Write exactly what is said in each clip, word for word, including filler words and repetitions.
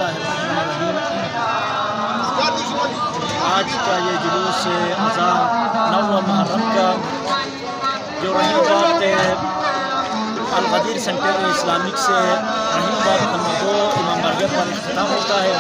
اللہ الرحمن الرحیم۔ آج کا یہ جلوس اذان نو محرم کا جو رحیم آباد القدیر سینٹر اسلامک سے رحیم آباد نمبر دو امام بارگاہ پر اختتام ہوتا ہے،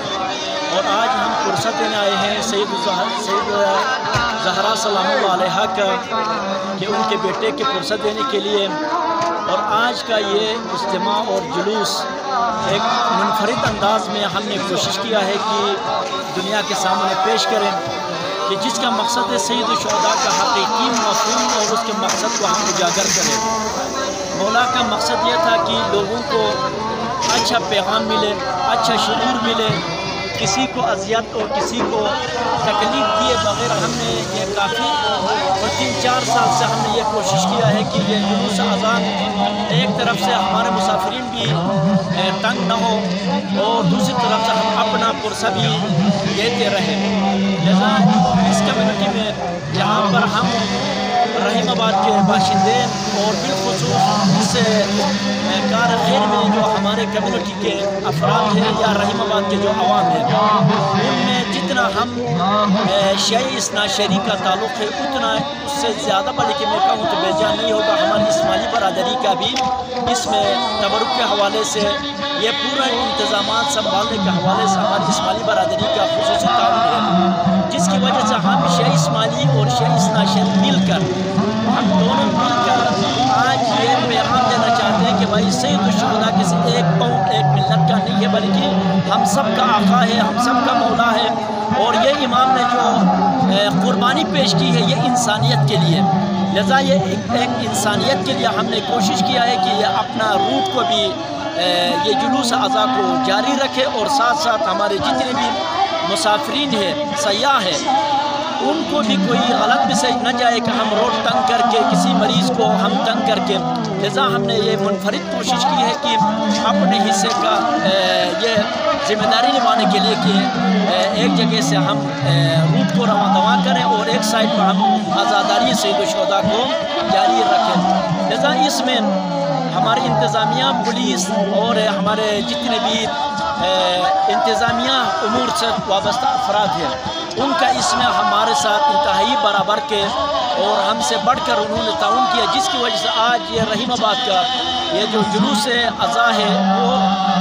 اور آج ہم فرصت دینے آئے ہیں سید سید زہرا سلام اللہ علیہا کا کہ ان کے بیٹے کی فرصت دینے کے لیے، اور آج کا یہ اجتماع اور جلوس ایک منفرد انداز میں ہم نے کوشش کیا ہے کہ دنیا کے سامنے پیش کریں کہ جس کا مقصد ہے سید الشہداء کا حقیقی مفہوم اور اس کے مقصد کو ہم اجاگر کریں۔ مولا کا مقصد یہ تھا کہ لوگوں کو اچھا پیغام ملے، اچھا شعور ملے، کسی کو اذیت اور کسی کو تکلیف دیے بغیر ہم نے یہ کافی اور تین چار سال سے ہم نے یہ کوشش کیا ہے کہ یہ جلوس اذان ایک طرف سے ہمارے مسافرین بھی تنگ نہ ہو اور دوسری طرف سے ہم اپنا پرسہ بھی دیتے رہیں۔ لہذا اس کمیونٹی میں جہاں پر ہم رحیم آباد کے باشندے اور بالخصوص اس کار خیر میں جو ہمارے کمیونٹی کے افراد ہیں یا رحیم آباد کے جو عوام ہیں، ان میں جتنا ہم شیعہ اثنا عشری کا تعلق ہے اتنا اس سے زیادہ، بلکہ میں کہوں تو بے جان نہیں ہوگا، ہماری اسماعیلی برادری کا بھی اس میں تبرک کے حوالے سے یہ پورا انتظامات سنبھالنے کے حوالے سے ہماری اسماعیلی برادری کا خصوصی تعاون ہے، جس کی وجہ سے ہم شیعہ اسماعیلی اور شیعہ اثنا عشری مل کر ہم دونوں مل کر آج یہ پیغام دینا چاہتے ہیں کہ بھائی سید الشہداء کسی ایک قوم ایک ملت کا نہیں ہے، بلکہ ہم سب کا آقا ہے، ہم سب کا مولا ہے، اور یہ امام نے جو قربانی پیش کی ہے یہ انسانیت کے لیے، لہذا یہ ایک انسانیت کے لیے ہم نے کوشش کیا ہے کہ یہ اپنا روٹ کو بھی یہ جلوس اذان کو جاری رکھے، اور ساتھ ساتھ ہمارے جتنے بھی مسافرین ہیں، سیاح ہیں، ان کو بھی کوئی غلط میسیج نہ جائے کہ ہم روڈ تنگ کر کے کسی مریض کو ہم تنگ کر کے، لہذا ہم نے یہ منفرد کوشش کی ہے کہ اپنے حصے کا یہ ذمہ داری نبھانے کے لیے کہ ایک جگہ سے ہم روٹ کو رواں دواں کریں اور ایک سائڈ پر ہم آزاداری سید الشہداء کو جاری رکھیں۔ لہذا اس میں ہماری انتظامیہ، پولیس اور ہمارے جتنے بھی انتظامیہ امور سے وابستہ افراد ہیں، ان کا اس میں ہمارے ساتھ انتہائی برابر کے اور ہم سے بڑھ کر انہوں نے تعاون کیا، جس کی وجہ سے آج یہ رحیم آباد کا یہ جو جلوس اذان ہے وہ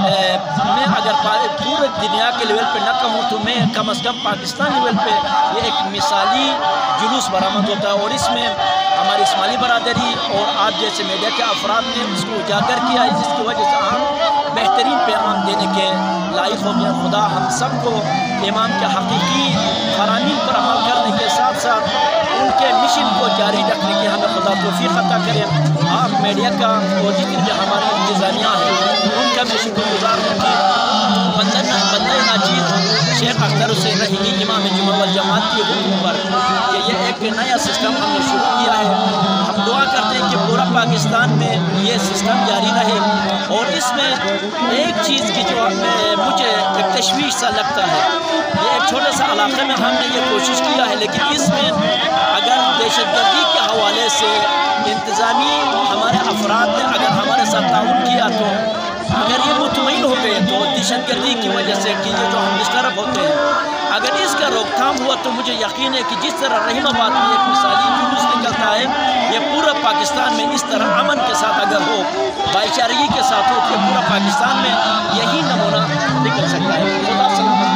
میں اگر پورے دنیا کے لیول پہ نہ کہوں تو میں کم از کم پاکستان لیول پہ یہ ایک مثالی جلوس برآمد ہوتا ہے، اور اس میں ہماری اسماعیلی برادری اور آپ جیسے میڈیا کے افراد نے اس کو اجاگر کیا ہے، جس کی وجہ سے ہم بہترین پیغام دینے کے لائق ہو گئے۔ خدا ہم سب کو امام کے حقیقی فرامین پر عمل کرنے کے ساتھ ساتھ ان کے مشن کو جاری رکھنے کی ہمیں خدا توفیق عطا کرے۔ آپ میڈیا کا اور جتنے بھی ہماری انتظامیہ ہیں ان کا میں شکر گزار ہوں کہ بندہ بندہ ناچیز شیخ اختر حسین رحیمی امام جمعہ والجماعت کی حکم پر کہ یہ ایک نیا سسٹم ہم نے شروع کیا ہے، ہم دعا کرتے ہیں کہ پورا پاکستان میں یہ سسٹم جاری رہے، اور اس میں ایک چیز کی جو مجھے ایک تشویش سا لگتا ہے، یہ ایک چھوٹے سا علاقے میں ہم نے یہ کوشش کیا ہے، لیکن اس میں اگر دہشت گردی کے حوالے سے انتظامی ہمارے افراد نے اگر ہمارے ساتھ تعاون کیا تو اگر یہ مطمئن ہو گئے تو دہشت گردی کی وجہ سے کہ یہ جو ہم ڈسٹرب ہوتے ہیں، اگر اس کا روک تھام ہوا تو مجھے یقین ہے کہ جس طرح رحیم آباد میں ایک مثالی جلوس نکلتا ہے، یہ پورا پاکستان میں اس طرح امن کے ساتھ اگر ہو، بھائی چارگی کے ساتھ ہو، کہ پورا پاکستان میں یہی نمونہ نکل سکتا ہے۔ خدا سلامت۔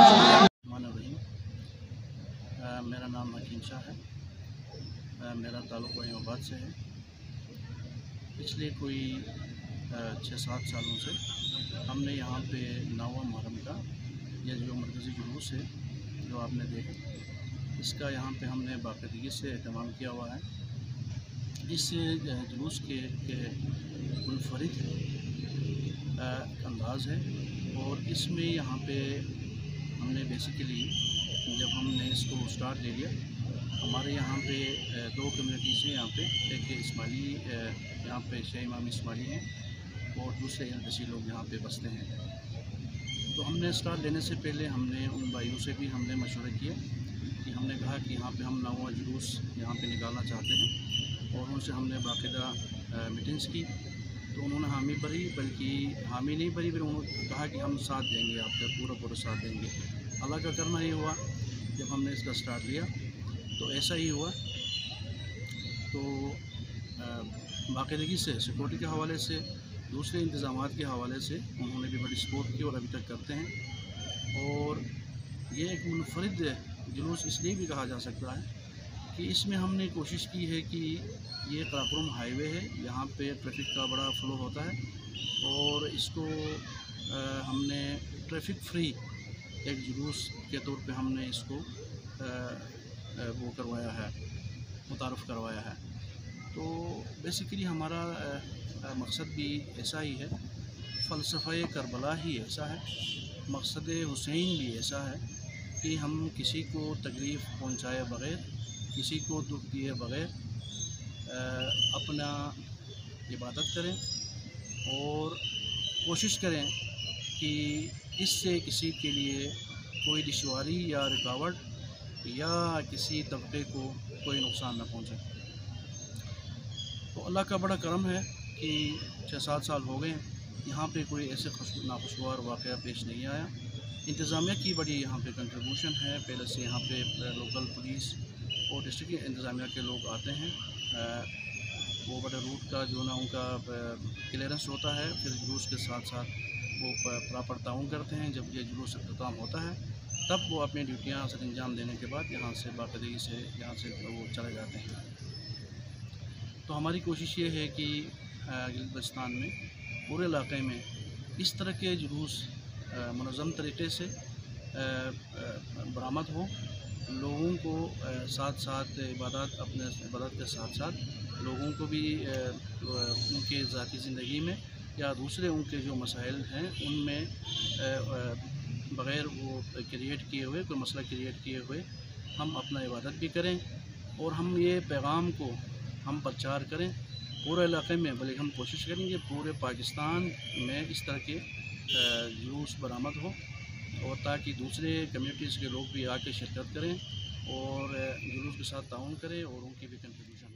میرا نام حکیم شاہ ہے، میرا تعلق رحیم آباد سے ہے۔ پچھلے کوئی چھ سات سالوں سے ہم نے یہاں پہ نواں محرم کا یہ جو مرکزی جلوس ہے جو آپ نے دیکھا، اس کا یہاں پہ ہم نے باقاعدگی سے اہتمام کیا ہوا ہے۔ اس جلوس کے منفرد انداز ہے، اور اس میں یہاں پہ ہم نے بیسیکلی جب ہم نے اس کو سٹارٹ لے لیا، ہمارے یہاں پہ دو کمیونٹیز ہیں یہاں پہ، ایک اسماعیلی یہاں پہ شیعہ امام اسماعیلی ہیں اور دوسرے احمدی لوگ یہاں پہ بستے ہیں۔ تو ہم نے سٹارٹ لینے سے پہلے ہم نے ان بھائیوں سے بھی ہم نے مشورہ کیا کہ ہم نے کہا کہ یہاں پہ ہم نواں جلوس یہاں پہ نکالنا چاہتے ہیں، اور ان سے ہم نے باقاعدہ میٹنگس کی۔ تو تو انہوں نے حامی بھری، بلکہ حامی نہیں بھری، پھر انہوں نے کہا کہ ہم ساتھ دیں گے، آپ کا پورا پورا ساتھ دیں گے۔ اللہ کا کرنا یہ ہوا، جب ہم نے اس کا سٹارٹ لیا تو ایسا ہی ہوا۔ تو باقاعدگی سے سیکورٹی کے حوالے سے، دوسرے انتظامات کے حوالے سے انہوں نے بھی بڑی سپورٹ کی اور ابھی تک کرتے ہیں۔ اور یہ ایک منفرد جلوس اس لیے بھی کہا جا سکتا ہے کہ اس میں ہم نے کوشش کی ہے کہ یہ قراقرم ہائی وے ہے، یہاں پہ ٹریفک کا بڑا فلو ہوتا ہے، اور اس کو ہم نے ٹریفک فری ایک جلوس کے طور پہ ہم نے اس کو وہ کروایا ہے، متعارف کروایا ہے۔ تو بیسیکلی ہمارا مقصد بھی ایسا ہی ہے، فلسفہ کربلا ہی ایسا ہے، مقصد حسین بھی ایسا ہے کہ ہم کسی کو تکلیف پہنچائے بغیر، کسی کو دکھ دیے بغیر اپنا عبادت کریں اور کوشش کریں کہ اس سے کسی کے لیے کوئی دشواری یا رکاوٹ یا کسی طبقے کو کوئی نقصان نہ پہنچے۔ تو اللہ کا بڑا کرم ہے کہ چھ سات سال ہو گئے یہاں پہ کوئی ایسے ناخوشگوار واقعہ پیش نہیں آیا۔ انتظامیہ کی بڑی یہاں پہ کنٹریبیوشن ہے، پہلے سے یہاں پہ لوکل پولیس اور ڈسٹرکٹ انتظامیہ کے لوگ آتے ہیں، وہ بڑے روٹ کا جو نا ان کا کلیئرنس ہوتا ہے، پھر جلوس کے ساتھ ساتھ وہ پراپر تعاون کرتے ہیں۔ جب یہ جلوس اختتام ہوتا ہے تب وہ اپنی ڈیوٹیاں سر انجام دینے کے بعد یہاں سے باقاعدگی سے یہاں سے وہ چلے جاتے ہیں۔ تو ہماری کوشش یہ ہے کہ گلگت بلتستان میں پورے علاقے میں اس طرح کے جلوس منظم طریقے سے برآمد ہو، لوگوں کو ساتھ ساتھ عبادات اپنے عبادت کے ساتھ ساتھ لوگوں کو بھی ان کے ذاتی زندگی میں یا دوسرے ان کے جو مسائل ہیں ان میں بغیر وہ کریٹ کیے ہوئے کوئی مسئلہ کریٹ کیے ہوئے ہم اپنا عبادت بھی کریں، اور ہم یہ پیغام کو ہم پرچار کریں پورے علاقے میں، بلکہ ہم کوشش کریں گے پورے پاکستان میں اس طرح کے جلوس برآمد ہو، اور تاکہ دوسرے کمیونٹیز کے لوگ بھی آ کے شرکت کریں اور جلوس کے ساتھ تعاون کریں اور ان کی بھی کنٹریبیوشن